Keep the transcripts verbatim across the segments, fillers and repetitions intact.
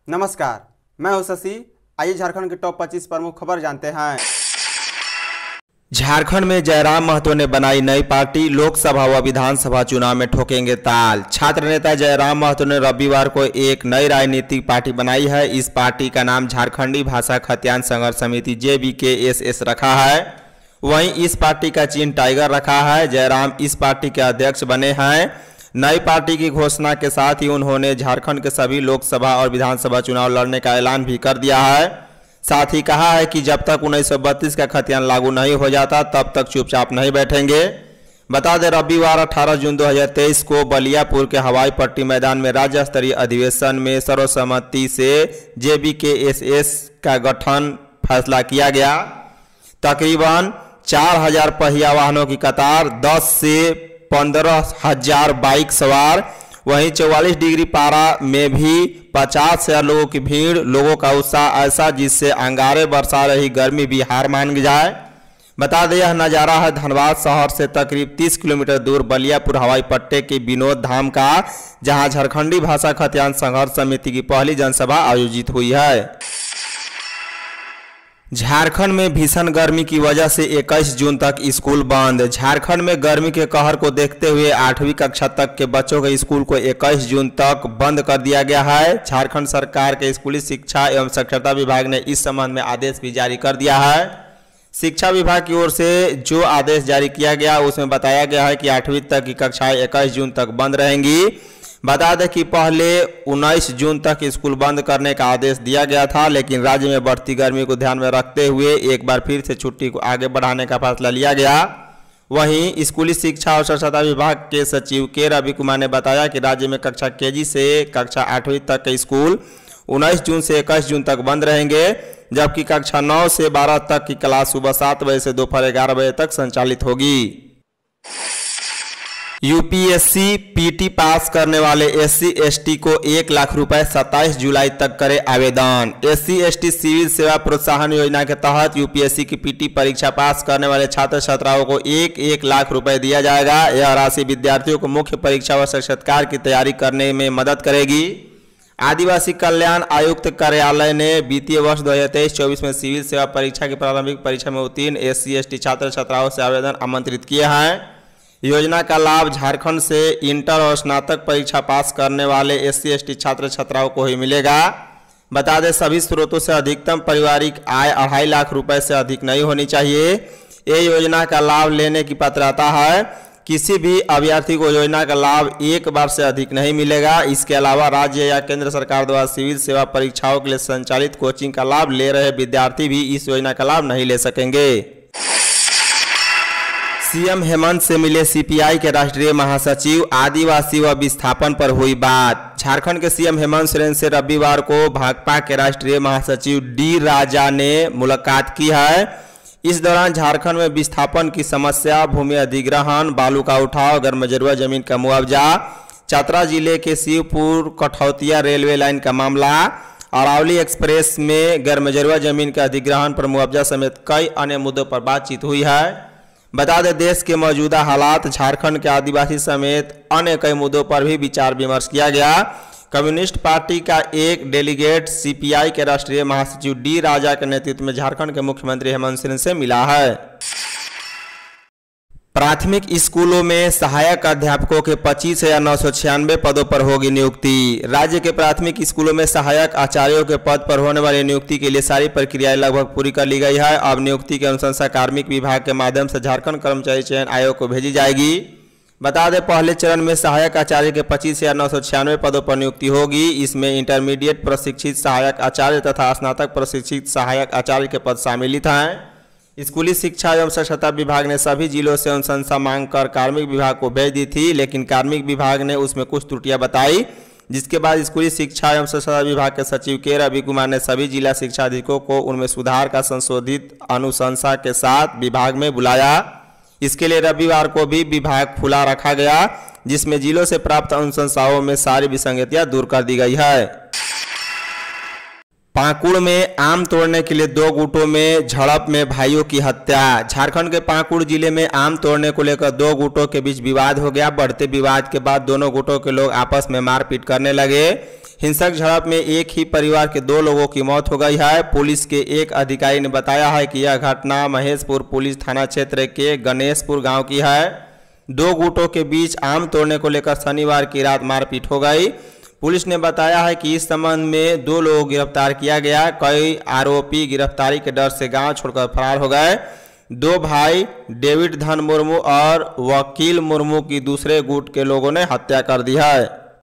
नमस्कार, मैं हूं शशि। आइए झारखंड के टॉप पच्चीस प्रमुख खबर जानते हैं। झारखंड में जयराम महतो ने बनाई नई पार्टी, लोकसभा व विधानसभा चुनाव में ठोकेंगे ताल। छात्र नेता जयराम महतो ने रविवार को एक नई राजनीतिक पार्टी बनाई है। इस पार्टी का नाम झारखंडी भाषा खतियान संघर्ष समिति J B K S S रखा है। वहीं इस पार्टी का चिन्ह टाइगर रखा है। जयराम इस पार्टी के अध्यक्ष बने हैं। नई पार्टी की घोषणा के साथ ही उन्होंने झारखंड के सभी लोकसभा और विधानसभा चुनाव लड़ने का ऐलान भी कर दिया है। साथ ही कहा है कि जब तक उन्नीस सौ बत्तीस का खतियान लागू नहीं हो जाता तब तक चुपचाप नहीं बैठेंगे। बता दें, रविवार अठारह जून दो हज़ार तेईस को बलियापुर के हवाई पट्टी मैदान में राज्य स्तरीय अधिवेशन में सर्वसम्मति से J B K S S का गठन फैसला किया गया। तकरीबन चार हजार पहिया वाहनों की कतार, दस से पंद्रह हजार बाइक सवार, वहीं चौवालीस डिग्री पारा में भी पचास हजार लोगों की भीड़, लोगों का उत्साह ऐसा जिससे अंगारे बरसा रही गर्मी भी हार मान जाए। बता दें, यह नज़ारा है धनबाद शहर से तकरीब तीस किलोमीटर दूर बलियापुर हवाई पट्टे के विनोद धाम का, जहां झारखंडी भाषा खतियान संघर्ष समिति की पहली जनसभा आयोजित हुई है। झारखंड में भीषण गर्मी की वजह से इक्कीस जून तक स्कूल बंद। झारखंड में गर्मी के कहर को देखते हुए आठवीं कक्षा तक के बच्चों के स्कूल को इक्कीस जून तक बंद कर दिया गया है। झारखंड सरकार के स्कूली शिक्षा एवं साक्षरता विभाग ने इस संबंध में आदेश भी जारी कर दिया है। शिक्षा विभाग की ओर से जो आदेश जारी किया गया उसमें बताया गया है कि आठवीं तक की कक्षाएं इक्कीस जून तक बंद रहेंगी। बता दें कि पहले उन्नीस जून तक स्कूल बंद करने का आदेश दिया गया था, लेकिन राज्य में बढ़ती गर्मी को ध्यान में रखते हुए एक बार फिर से छुट्टी को आगे बढ़ाने का फैसला लिया गया। वहीं स्कूली शिक्षा और साक्षरता विभाग के सचिव के रवि कुमार ने बताया कि राज्य में कक्षा के जी से कक्षा आठवीं तक के स्कूल उन्नीस जून से इक्कीस जून तक बंद रहेंगे, जबकि कक्षा नौ से बारह तक की क्लास सुबह सात बजे से दोपहर ग्यारह बजे तक संचालित होगी। U P S C P T pass करने वाले एस सी एस टी को एक लाख रुपए सत्ताईस जुलाई तक करे आवेदन। S C S T civil सेवा प्रोत्साहन योजना के तहत यू पी एस सी की पी टी परीक्षा पास करने वाले छात्र छात्राओं को एक एक लाख रुपए दिया जाएगा। यह राशि विद्यार्थियों को मुख्य परीक्षा व साक्षात्कार की तैयारी करने में मदद करेगी। आदिवासी कल्याण आयुक्त कार्यालय ने वित्तीय वर्ष दो हजार तेईस चौबीस में सिविल सेवा परीक्षा की प्रारंभिक परीक्षा में उत्तीर्ण एस सी एस टी छात्र छात्राओं से आवेदन आमंत्रित किए हैं। योजना का लाभ झारखंड से इंटर और स्नातक परीक्षा पास करने वाले एस सी एस टी छात्र छात्राओं को ही मिलेगा। बता दें, सभी स्रोतों से अधिकतम पारिवारिक आय अढ़ाई लाख रुपए से अधिक नहीं होनी चाहिए। ये योजना का लाभ लेने की पात्रता है। किसी भी अभ्यर्थी को योजना का लाभ एक बार से अधिक नहीं मिलेगा। इसके अलावा राज्य या केंद्र सरकार द्वारा सिविल सेवा परीक्षाओं के लिए संचालित कोचिंग का लाभ ले रहे विद्यार्थी भी इस योजना का लाभ नहीं ले सकेंगे। सीएम हेमंत से मिले सी पी आई के राष्ट्रीय महासचिव, आदिवासी व विस्थापन पर हुई बात। झारखंड के सीएम हेमंत सोरेन से रविवार को भाकपा के राष्ट्रीय महासचिव डी राजा ने मुलाकात की है। इस दौरान झारखंड में विस्थापन की समस्या, भूमि अधिग्रहण, बालू का उठाव, गैरमजरूआ जमीन का मुआवजा, चतरा जिले के शिवपुर कठौतिया रेलवे लाइन का मामला, अरावली एक्सप्रेस में गैरमजरूआ जमीन के अधिग्रहण पर मुआवजा समेत कई अन्य मुद्दों पर बातचीत हुई है। बता दें, देश के मौजूदा हालात, झारखंड के आदिवासी समेत अन्य कई मुद्दों पर भी विचार विमर्श किया गया। कम्युनिस्ट पार्टी का एक डेलीगेट सी पी आई के राष्ट्रीय महासचिव डी राजा के नेतृत्व में झारखंड के मुख्यमंत्री हेमंत सोरेन से मिला है। प्राथमिक स्कूलों में सहायक अध्यापकों के पच्चीस हजार नौ सौ छियानवे पदों पर होगी नियुक्ति। राज्य के प्राथमिक स्कूलों में सहायक आचार्यों के पद पर होने वाली नियुक्ति के लिए सारी प्रक्रियाएं लगभग पूरी कर ली गई है। अब नियुक्ति की अनुशंसा कार्मिक विभाग के माध्यम से झारखंड कर्मचारी चयन आयोग को भेजी जाएगी। बता दें, पहले चरण में सहायक आचार्य के पच्चीस हजार नौ सौ छियानवे पदों पर नियुक्ति होगी। इसमें इंटरमीडिएट प्रशिक्षित सहायक आचार्य तथा स्नातक प्रशिक्षित सहायक आचार्य के पद सम्मिलित हैं। स्कूली शिक्षा एवं साक्षरता विभाग ने सभी जिलों से अनुशंसा मांगकर कार्मिक विभाग को भेज दी थी, लेकिन कार्मिक विभाग ने उसमें कुछ त्रुटियां बताई, जिसके बाद स्कूली शिक्षा एवं साक्षरता विभाग के सचिव के रवि कुमार ने सभी जिला शिक्षा अधिकारियों को उनमें सुधार का संशोधित अनुशंसा के साथ विभाग में बुलाया। इसके लिए रविवार को भी विभाग खुला रखा गया, जिसमें जिलों से प्राप्त अनुशंसाओं में सारी विसंगतियां दूर कर दी गई है। पाकुड़ में आम तोड़ने के लिए दो गुटों में झड़प में भाइयों की हत्या। झारखंड के पाकुड़ जिले में आम तोड़ने को लेकर दो गुटों के बीच विवाद हो गया। बढ़ते विवाद के बाद दोनों गुटों के लोग आपस में मारपीट करने लगे। हिंसक झड़प में एक ही परिवार के दो लोगों की मौत हो गई है। पुलिस के एक अधिकारी ने बताया है कि यह घटना महेशपुर पुलिस थाना क्षेत्र के गणेशपुर गांव की है। दो गुटों के बीच आम तोड़ने को लेकर शनिवार की रात मारपीट हो गई। पुलिस ने बताया है कि इस संबंध में दो लोगों को गिरफ्तार किया गया। कई आरोपी गिरफ्तारी के डर से गांव छोड़कर फरार हो गए। दो भाई डेविड धन मुर्मू और वकील मुर्मू की दूसरे गुट के लोगों ने हत्या कर दी है।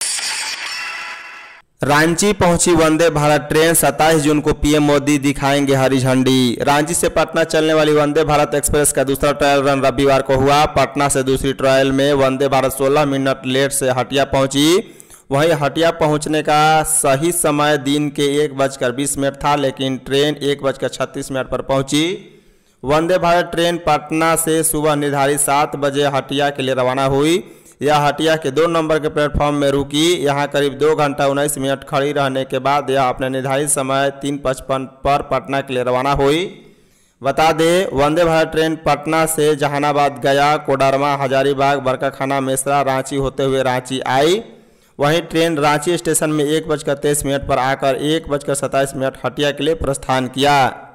रांची पहुंची वंदे भारत ट्रेन सत्ताईस जून को पीएम मोदी दिखाएंगे हरी झंडी। रांची से पटना चलने वाली वंदे भारत एक्सप्रेस का दूसरा ट्रायल रन रविवार को हुआ। पटना से दूसरी ट्रायल में वंदे भारत सोलह मिनट लेट से हटिया पहुंची। वहीं हटिया पहुंचने का सही समय दिन के एक बजकर बीस मिनट था, लेकिन ट्रेन एक बजकर छत्तीस मिनट पर पहुंची। वंदे भारत ट्रेन पटना से सुबह निर्धारित सात बजे हटिया के लिए रवाना हुई। यह हटिया के दो नंबर के प्लेटफॉर्म में रुकी। यहां करीब दो घंटा उन्नीस मिनट खड़ी रहने के बाद यह अपने निर्धारित समय तीन पचपन पर पटना के लिए रवाना हुई। बता दें, वंदे भारत ट्रेन पटना से जहानाबाद, गया, कोडरमा, हजारीबाग, बरकाखाना, मेसरा, रांची होते हुए रांची आई। वहीं ट्रेन रांची स्टेशन में एक बजकर तेईस मिनट पर आकर एक बजकर सत्ताईस मिनट हटिया के लिए प्रस्थान किया।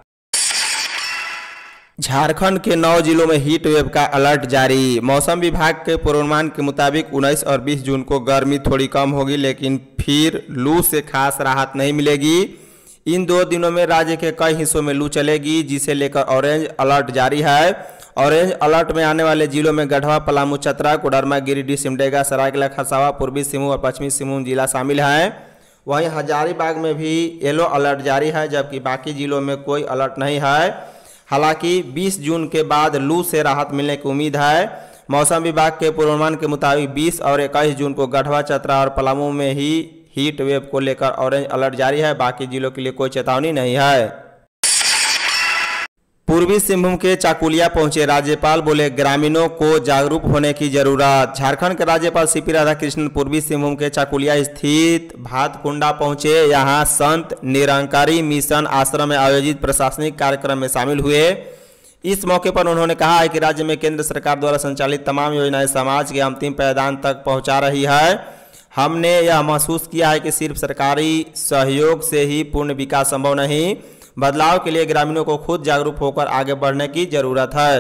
झारखंड के नौ जिलों में हीट वेव का अलर्ट जारी। मौसम विभाग के पूर्वानुमान के मुताबिक उन्नीस और बीस जून को गर्मी थोड़ी कम होगी, लेकिन फिर लू से खास राहत नहीं मिलेगी। इन दो दिनों में राज्य के कई हिस्सों में लू चलेगी, जिसे लेकर ऑरेंज अलर्ट जारी है। ऑरेंज अलर्ट में आने वाले जिलों में गढ़वा, पलामू, चतरा, कोडरमा, गिरिडीह, सिमडेगा, सरायकेला, खरसावां, पूर्वी सिंहभूम और पश्चिमी सिंहभूम जिला शामिल हैं। वहीं हजारीबाग में भी येलो अलर्ट जारी है, जबकि बाकी जिलों में कोई अलर्ट नहीं है। हालांकि बीस जून के बाद लू से राहत मिलने की उम्मीद है। मौसम विभाग के पूर्वानुमान के मुताबिक बीस और इक्कीस जून को गढ़वा, चतरा और पलामू में ही हीट वेव को लेकर ऑरेंज अलर्ट जारी है। बाकी जिलों के लिए कोई चेतावनी नहीं है। पूर्वी सिंहभूम के चाकुलिया पहुंचे राज्यपाल, बोले ग्रामीणों को जागरूक होने की जरूरत। झारखंड के राज्यपाल सीपी राधाकृष्णन पूर्वी सिंहभूम के चाकुलिया स्थित भातकुंडा पहुंचे। यहां संत निरंकारी मिशन आश्रम में आयोजित प्रशासनिक कार्यक्रम में शामिल हुए। इस मौके पर उन्होंने कहा है कि राज्य में केंद्र सरकार द्वारा संचालित तमाम योजनाएं समाज के अंतिम पायदान तक पहुंचा रही है। हमने यह महसूस किया है कि सिर्फ सरकारी सहयोग से ही पूर्ण विकास संभव नहीं, बदलाव के लिए ग्रामीणों को खुद जागरूक होकर आगे बढ़ने की जरूरत है।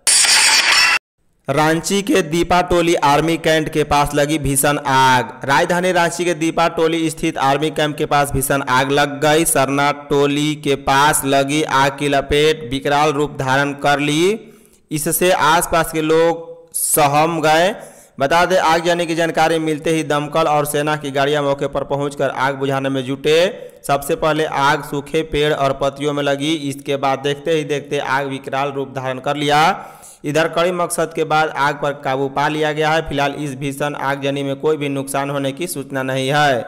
रांची के दीपा टोली आर्मी कैंप के पास लगी भीषण आग। राजधानी रांची के दीपा टोली स्थित आर्मी कैंप के पास भीषण आग लग गई। सरना टोली के पास लगी आग की लपेट विकराल रूप धारण कर ली। इससे आसपास के लोग सहम गए। बता दें, आग जाने की जानकारी मिलते ही दमकल और सेना की गाड़ियां मौके पर पहुंचकर आग बुझाने में जुटे। सबसे पहले आग सूखे पेड़ और पत्तियों में लगी। इसके बाद देखते ही देखते आग विकराल रूप धारण कर लिया। इधर कड़ी मकसद के बाद आग पर काबू पा लिया गया है। फिलहाल इस भीषण आगजनी में कोई भी नुकसान होने की सूचना नहीं है।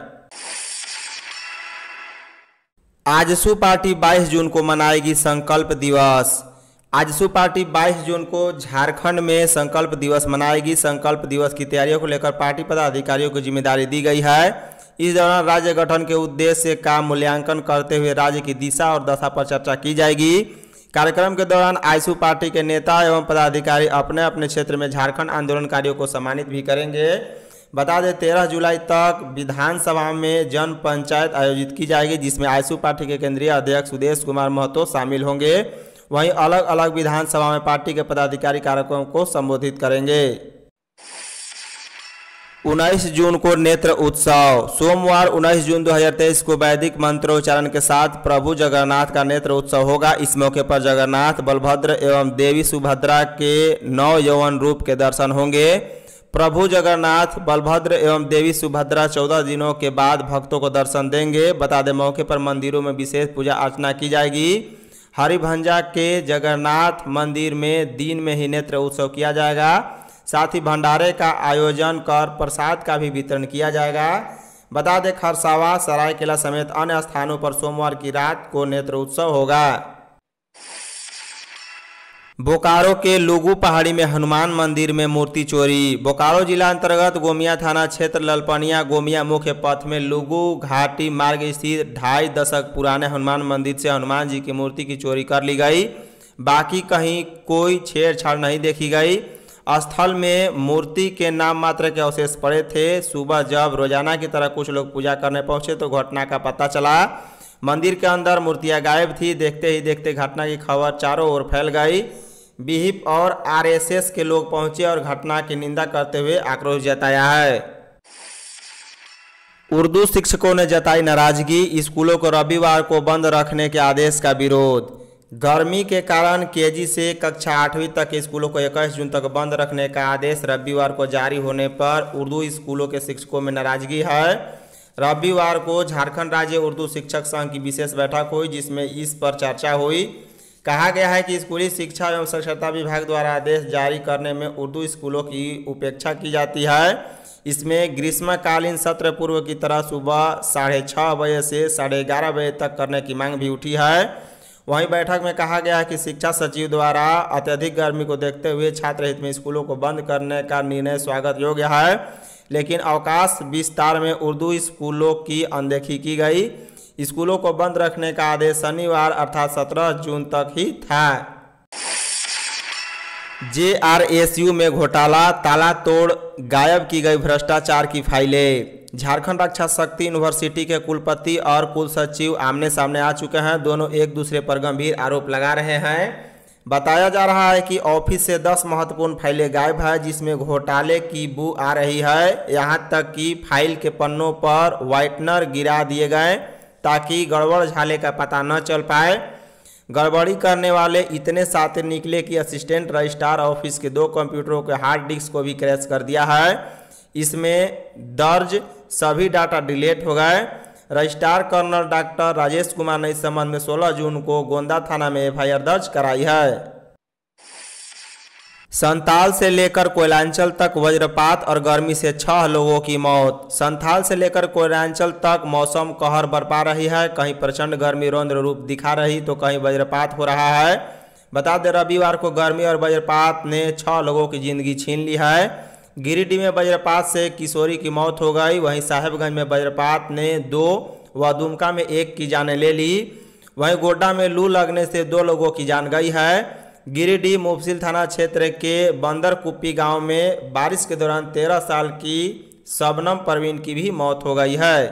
आजसू पार्टी बाईस जून को मनाएगी संकल्प दिवस। आजसू पार्टी बाईस जून को झारखंड में संकल्प दिवस मनाएगी। संकल्प दिवस की तैयारियों को लेकर पार्टी पदाधिकारियों को जिम्मेदारी दी गई है। इस दौरान राज्य गठन के उद्देश्य का मूल्यांकन करते हुए राज्य की दिशा और दशा पर चर्चा की जाएगी। कार्यक्रम के दौरान आजसू पार्टी के नेता एवं पदाधिकारी अपने अपने क्षेत्र में झारखंड आंदोलनकारियों को सम्मानित भी करेंगे। बता दें, तेरह जुलाई तक विधानसभा में जन पंचायत आयोजित की जाएगी, जिसमें आजसू पार्टी के केंद्रीय अध्यक्ष सुदेश कुमार महतो शामिल होंगे। वहीं अलग अलग विधानसभा में पार्टी के पदाधिकारी कार्यक्रम को संबोधित करेंगे। उन्नीस जून को नेत्र उत्सव। सोमवार उन्नीस जून दो हज़ार तेईस को वैदिक मंत्रोच्चारण के साथ प्रभु जगन्नाथ का नेत्र उत्सव होगा। इस मौके पर जगन्नाथ, बलभद्र एवं देवी सुभद्रा के नौ यौवन रूप के दर्शन होंगे। प्रभु जगन्नाथ, बलभद्र एवं देवी सुभद्रा चौदह दिनों के बाद भक्तों को दर्शन देंगे। बता दें, मौके पर मंदिरों में विशेष पूजा अर्चना की जाएगी। हरिभंजा के जगन्नाथ मंदिर में दिन में ही नेत्र उत्सव किया जाएगा। साथ ही भंडारे का आयोजन कर प्रसाद का भी वितरण किया जाएगा। बता दें, खरसावां, सरायकेला समेत अन्य स्थानों पर सोमवार की रात को नेत्र उत्सव होगा। बोकारो के लुगु पहाड़ी में हनुमान मंदिर में मूर्ति चोरी। बोकारो जिला अंतर्गत गोमिया थाना क्षेत्र ललपनिया गोमिया मुख्य पथ में लुगु घाटी मार्ग स्थित ढाई दशक पुराने हनुमान मंदिर से हनुमान जी की मूर्ति की चोरी कर ली गई। बाकी कहीं कोई छेड़छाड़ नहीं देखी गई। स्थल में मूर्ति के नाम मात्र के अवशेष पड़े थे। सुबह जब रोजाना की तरह कुछ लोग पूजा करने पहुंचे तो घटना का पता चला। मंदिर के अंदर मूर्तियां गायब थी। देखते ही देखते घटना की खबर चारों ओर फैल गई। विहिप और आरएसएस के लोग पहुंचे और घटना की निंदा करते हुए आक्रोश जताया है। उर्दू शिक्षकों ने जताई नाराजगी। स्कूलों को रविवार को बंद रखने के आदेश का विरोध। गर्मी के कारण केजी से कक्षा आठवीं तक के स्कूलों को इक्कीस जून तक बंद रखने का आदेश रविवार को जारी होने पर उर्दू स्कूलों के शिक्षकों में नाराजगी है। रविवार को झारखंड राज्य उर्दू शिक्षक संघ की विशेष बैठक हुई, जिसमें इस पर चर्चा हुई। कहा गया है कि स्कूली शिक्षा एवं साक्षरता विभाग द्वारा आदेश जारी करने में उर्दू स्कूलों की उपेक्षा की जाती है। इसमें ग्रीष्मकालीन सत्र पूर्व की तरह सुबह साढ़े छः बजे से साढ़े ग्यारह बजे तक करने की मांग भी उठी है। वहीं बैठक में कहा गया है कि शिक्षा सचिव द्वारा अत्यधिक गर्मी को देखते हुए छात्र हित में स्कूलों को बंद करने का निर्णय स्वागत योग्य है, लेकिन अवकाश विस्तार में उर्दू स्कूलों की अनदेखी की गई। स्कूलों को बंद रखने का आदेश शनिवार अर्थात सत्रह जून तक ही था। जेआरएसयू में घोटाला, ताला तोड़ गायब की गई भ्रष्टाचार की फाइलें। झारखंड रक्षा शक्ति यूनिवर्सिटी के कुलपति और कुल सचिव आमने सामने आ चुके हैं। दोनों एक दूसरे पर गंभीर आरोप लगा रहे हैं। बताया जा रहा है कि ऑफिस से दस महत्वपूर्ण फाइलें गायब है, जिसमें घोटाले की बू आ रही है। यहां तक कि फाइल के पन्नों पर व्हाइटनर गिरा दिए गए ताकि गड़बड़ झाले का पता न चल पाए। गड़बड़ी करने वाले इतने शातिर निकले कि असिस्टेंट रजिस्ट्रार ऑफिस के दो कंप्यूटरों के हार्ड डिस्क को भी क्रैश कर दिया है। इसमें दर्ज सभी डाटा डिलीट हो गए। Registrar colonel doctor Rajesh Kumar ने इस संबंध में सोलह जून को गोंदा थाना में एफ आई आर दर्ज कराई है। संताल से लेकर कोयलांचल तक वज्रपात और गर्मी से छह लोगों की मौत। संताल से लेकर कोयलांचल तक मौसम कहर बरपा रही है। कहीं प्रचंड गर्मी रौद्र रूप दिखा रही तो कहीं वज्रपात हो रहा है। बता दें, रविवार को गर्मी और वज्रपात ने छह लोगों की जिंदगी छीन ली है। गिरिडीह में वज्रपात से किशोरी की मौत हो गई। वहीं साहेबगंज में वज्रपात ने दो व दुमका में एक की जान ले ली। वहीं गोड्डा में लू लगने से दो लोगों की जान गई है। गिरिडीह मुफसिल थाना क्षेत्र के बंदर कुप्पी गांव में बारिश के दौरान तेरह साल की शबनम परवीन की भी मौत हो गई है।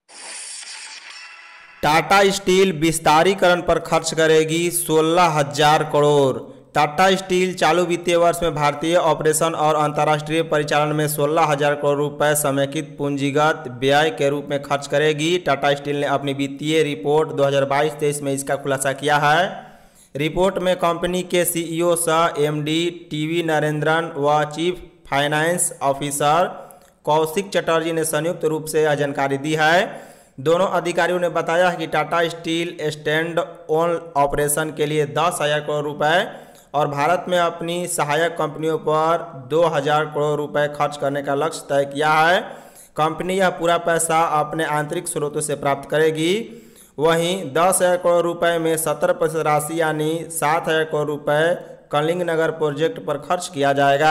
टाटा स्टील विस्तारीकरण पर खर्च करेगी सोलह हजार करोड़। टाटा स्टील चालू वित्तीय वर्ष में भारतीय ऑपरेशन और अंतर्राष्ट्रीय परिचालन में सोलह हजार करोड़ रुपए समेकित पूंजीगत व्यय के रूप में खर्च करेगी। टाटा स्टील ने अपनी वित्तीय रिपोर्ट दो हज़ार बाईस तेईस में इसका खुलासा किया है। रिपोर्ट में कंपनी के सीईओ सह एमडी टीवी नरेंद्रन व chief finance officer Kaushik Chatterjee ने संयुक्त रूप से यह जानकारी दी है। दोनों अधिकारियों ने बताया कि Tata steel stand on operation के लिए दस हजार करोड़ रुपए और भारत में अपनी सहायक कंपनियों पर दो हज़ार करोड़ रुपए खर्च करने का लक्ष्य तय किया है। कंपनी यह पूरा पैसा अपने आंतरिक स्रोतों से प्राप्त करेगी। वहीं दस हजार करोड़ रुपए में सत्तर प्रतिशत राशि यानी सात हजार करोड़ रुपए कलिंग नगर प्रोजेक्ट पर खर्च किया जाएगा।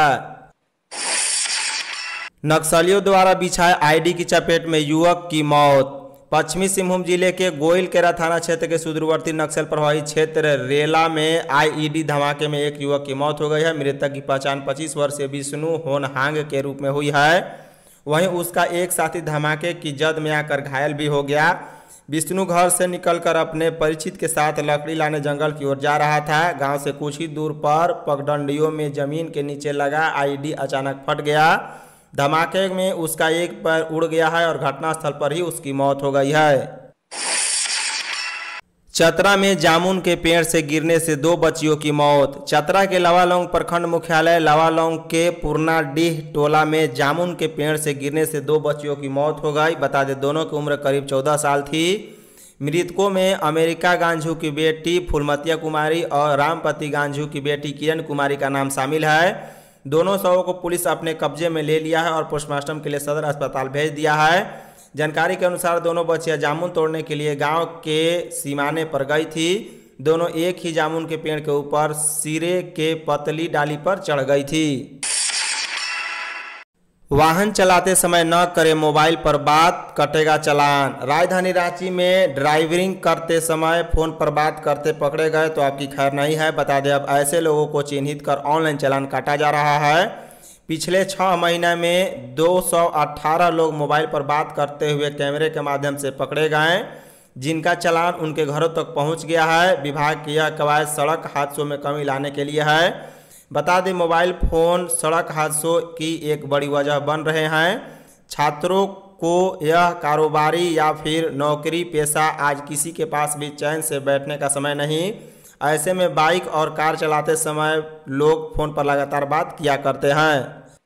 नक्सलियों द्वारा बिछाए आईडी की चपेट में युवक की मौत। पश्चिमी सिंहभूम जिले के गोइलकेरा थाना क्षेत्र के सुदूरवर्ती नक्सल प्रभावित क्षेत्र रेला में आईईडी धमाके में एक युवक की मौत हो गई है। मृतक की पहचान पच्चीस वर्षीय विष्णु होनहांग के रूप में हुई है। वहीं उसका एक साथी धमाके की जद में आकर घायल भी हो गया। विष्णु घर से निकलकर अपने परिचित के साथ लकड़ी लाने जंगल की ओर जा रहा था। गांव से कुछ ही दूर पर पगडंडियों में जमीन के नीचे लगा आईडी अचानक फट गया। धमाके में उसका एक पैर उड़ गया है और घटनास्थल पर ही उसकी मौत हो गई है। चतरा में जामुन के पेड़ से गिरने से दो बच्चियों की मौत। चतरा के लावालौंग प्रखंड मुख्यालय लावालौंग के पुरनाडीह टोला में जामुन के पेड़ से गिरने से दो बच्चियों की मौत हो गई। बता दें, दोनों की उम्र करीब चौदह साल थी। मृतकों में अमेरिका गांझू की बेटी फुलमतिया कुमारी और रामपति गांझू की बेटी किरण कुमारी का नाम शामिल है। दोनों शवों को पुलिस अपने कब्जे में ले लिया है और पोस्टमार्टम के लिए सदर अस्पताल भेज दिया है। जानकारी के अनुसार दोनों बच्चियां जामुन तोड़ने के लिए गांव के सीमाने पर गई थी। दोनों एक ही जामुन के पेड़ के ऊपर सिरे के पतली डाली पर चढ़ गई थी। वाहन चलाते समय न करें मोबाइल पर बात, कटेगा चालान। राजधानी रांची में ड्राइविंग करते समय फ़ोन पर बात करते पकड़े गए तो आपकी खैर नहीं है। बता दें, अब ऐसे लोगों को चिन्हित कर ऑनलाइन चालान काटा जा रहा है। पिछले छः महीने में दो सौ अट्ठारह लोग मोबाइल पर बात करते हुए कैमरे के माध्यम से पकड़े गए, जिनका चालान उनके घरों तक पहुंच गया है। विभाग की यह कवायद सड़क हादसों में कमी लाने के लिए है। बता दें, मोबाइल फ़ोन सड़क हादसों की एक बड़ी वजह बन रहे हैं। छात्रों को यह कारोबारी या फिर नौकरी पेशा आज किसी के पास भी चैन से बैठने का समय नहीं। ऐसे में बाइक और कार चलाते समय लोग फ़ोन पर लगातार बात किया करते हैं।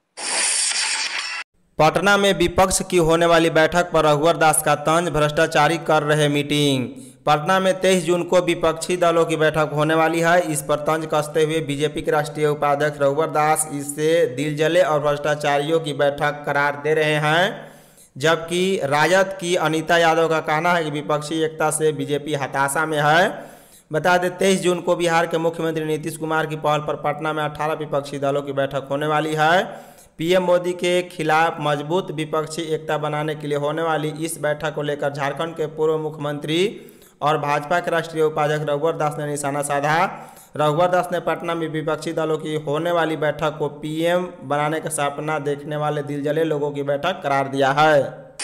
पटना में विपक्ष की होने वाली बैठक पर रघुवर दास का तंज, भ्रष्टाचारी कर रहे मीटिंग। पटना में तेईस जून को विपक्षी दलों की बैठक होने वाली है। इस पर तंज कसते हुए बीजेपी के राष्ट्रीय उपाध्यक्ष रघुवर दास इसे दिल जले और भ्रष्टाचारियों की बैठक करार दे रहे हैं, जबकि राजद की अनीता यादव का कहना है कि विपक्षी एकता से बीजेपी हताशा में है। बता दें, तेईस जून को बिहार के मुख्यमंत्री नीतीश कुमार की पहल पर पटना में अठारह विपक्षी दलों की बैठक होने वाली है। पीएम मोदी के खिलाफ मजबूत विपक्षी एकता बनाने के लिए होने वाली इस बैठक को लेकर झारखंड के पूर्व मुख्यमंत्री और भाजपा के राष्ट्रीय उपाध्यक्ष रघुवर दास ने निशाना साधा। रघुवर दास ने पटना में विपक्षी दलों की होने वाली बैठक को पीएम बनाने का सपना देखने वाले दिलजले लोगों की बैठक करार दिया है।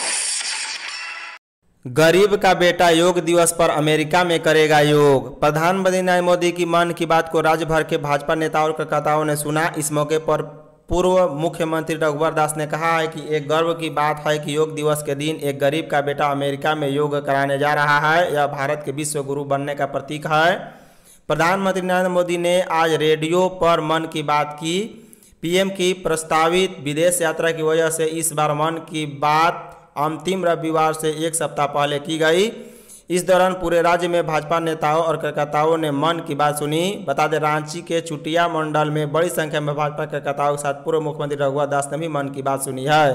गरीब का बेटा योग दिवस पर अमेरिका में करेगा योग। प्रधानमंत्री नरेंद्र मोदी की मन की बात को राज्य भर के भाजपा नेताओं और कार्यकर्ताओं ने सुना। इस मौके पर पूर्व मुख्यमंत्री रघुवर दास ने कहा है कि एक गर्व की बात है कि योग दिवस के दिन एक गरीब का बेटा अमेरिका में योग कराने जा रहा है। यह भारत के विश्व गुरु बनने का प्रतीक है। प्रधानमंत्री नरेंद्र मोदी ने आज रेडियो पर मन की बात की। पीएम की प्रस्तावित विदेश यात्रा की वजह से इस बार मन की बात अंतिम रविवार से एक सप्ताह पहले की गई। इस दौरान पूरे राज्य में भाजपा नेताओं और कार्यकर्ताओं ने मन की बात सुनी। बता दें, रांची के चुटिया मंडल में बड़ी संख्या में भाजपा कार्यकर्ताओं के साथ पूर्व मुख्यमंत्री रघुवर दास ने भी मन की बात सुनी है।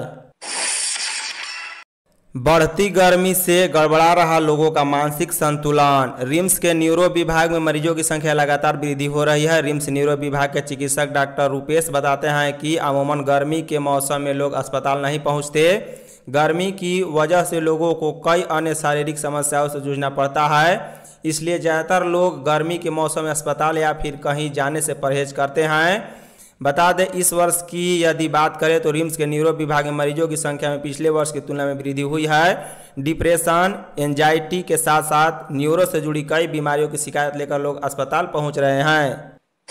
बढ़ती गर्मी से गड़बड़ा रहा लोगों का मानसिक संतुलन। रिम्स के न्यूरो विभाग में मरीजों की संख्या लगातार वृद्धि हो रही है। रिम्स न्यूरो विभाग के चिकित्सक डॉक्टर रूपेश बताते हैं कि अमूमन गर्मी के मौसम में लोग अस्पताल नहीं पहुंचते। गर्मी की वजह से लोगों को कई अन्य शारीरिक समस्याओं से जूझना पड़ता है, इसलिए ज़्यादातर लोग गर्मी के मौसम में अस्पताल या फिर कहीं जाने से परहेज करते हैं। बता दें, इस वर्ष की यदि बात करें तो रिम्स के न्यूरो विभाग में मरीजों की संख्या में पिछले वर्ष की तुलना में वृद्धि हुई है। डिप्रेशन, एंजाइटी के साथ साथ न्यूरो से जुड़ी कई बीमारियों की शिकायत लेकर लोग अस्पताल पहुंच रहे हैं।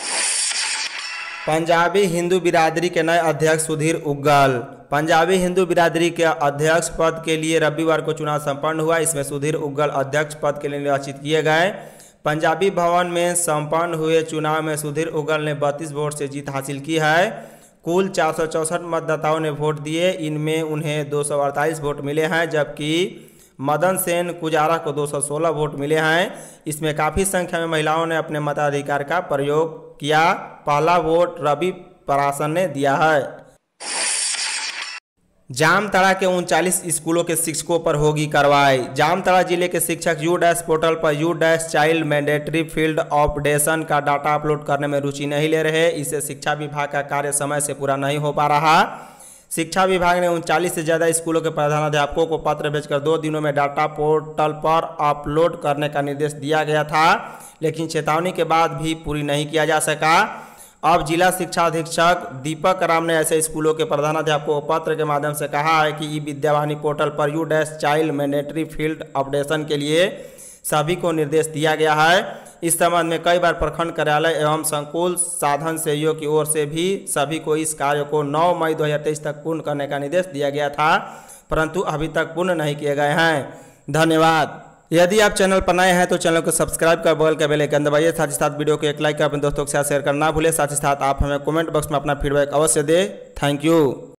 पंजाबी हिंदू बिरादरी के नए अध्यक्ष सुधीर उग्गल। पंजाबी हिंदू बिरादरी के अध्यक्ष पद के लिए रविवार को चुनाव संपन्न हुआ। इसमें सुधीर उग्गल अध्यक्ष पद के लिए निर्वाचित किए गए। पंजाबी भवन में संपन्न हुए चुनाव में सुधीर उग्गल ने बत्तीस वोट से जीत हासिल की है। कुल चार सौ चौसठ मतदाताओं ने वोट दिए। इनमें उन्हें दो सौ अड़तालीस वोट मिले हैं, जबकि मदन सेन कुजारा को दो सौ सोलह वोट मिले हैं। इसमें काफ़ी संख्या में महिलाओं ने अपने मताधिकार का प्रयोग किया। पहला वोट रवि परासन ने दिया है। जामताड़ा के उनचालीस स्कूलों के शिक्षकों पर होगी कार्रवाई। जामताड़ा जिले के शिक्षक यू डैश पोर्टल पर U dash child mandatory field operation का डाटा अपलोड करने में रुचि नहीं ले रहे। इससे शिक्षा विभाग का कार्य समय से पूरा नहीं हो पा रहा। शिक्षा विभाग ने उनचालीस से ज़्यादा स्कूलों के प्रधानाध्यापकों को पत्र भेजकर दो दिनों में डाटा पोर्टल पर अपलोड करने का निर्देश दिया गया था, लेकिन चेतावनी के बाद भी पूरी नहीं किया जा सका। अब जिला शिक्षा अधीक्षक दीपक राम ने ऐसे स्कूलों के प्रधानाध्यापकों को पत्र के माध्यम से कहा है कि ई विद्यावाणी पोर्टल पर U dash child mandatory field updation के लिए सभी को निर्देश दिया गया है। इस संबंध में कई बार प्रखंड कार्यालय एवं संकुल साधन सहयोग की ओर से भी सभी को इस कार्य को नौ मई दो हज़ार तेईस तक पूर्ण करने का निर्देश दिया गया था, परंतु अभी तक पूर्ण नहीं किए गए हैं। धन्यवाद। यदि आप चैनल पर नए हैं तो चैनल को सब्सक्राइब कर बगल के बेल आइकन दबाइए। साथ ही साथ वीडियो को एक लाइक कर अपने दोस्तों के साथ शेयर करना ना भूलें। साथ ही साथ आप हमें कमेंट बॉक्स में अपना फीडबैक अवश्य दें। Thank you.